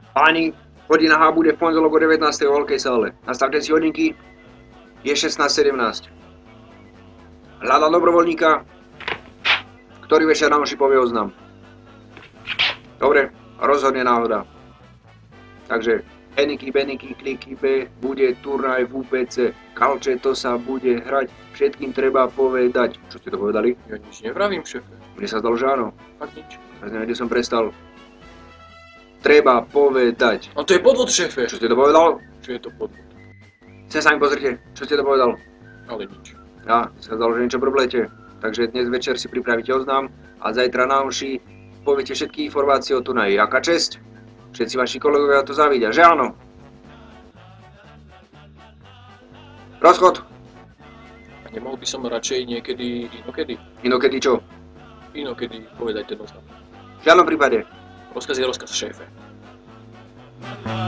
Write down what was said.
Páni, hodina H bude v pondelok o 19. v veľkej sále. Nastavte si hodinky, je 16:17. Hľadá dobrovoľníka, ktorý večer nám povie oznam. Dobre, rozhodne náhoda. Takže Eniky, Beniky, Kliky, B, bude turnaj v UPC. Kalče, to sa bude hrať, všetkým treba povedať. Čo ste to povedali? Ja nič nevravím, šéfe. Mne sa zdalo, že áno. Fakt nič. Ja neviem, kde som prestal. Treba povedať. Ale to je podvod, šéfe. Čo ste to povedal? Čo je to podvod? Sa sami pozrite, čo ste to povedal. Ale nič. Ja, sa zdalo, že niečo problete. Takže dnes večer si pripravíte oznám a zajtra na uši poviete všetky informácie o turnaji. Aká česť? Všetci vaši kolegovia to zavidia, že áno? Rozchod. A nemohol by som radšej niekedy, inokedy? Inokedy čo? Inokedy povedať ten oznam. V žiadnom prípade. Rozkaz je rozkaz, šéfe.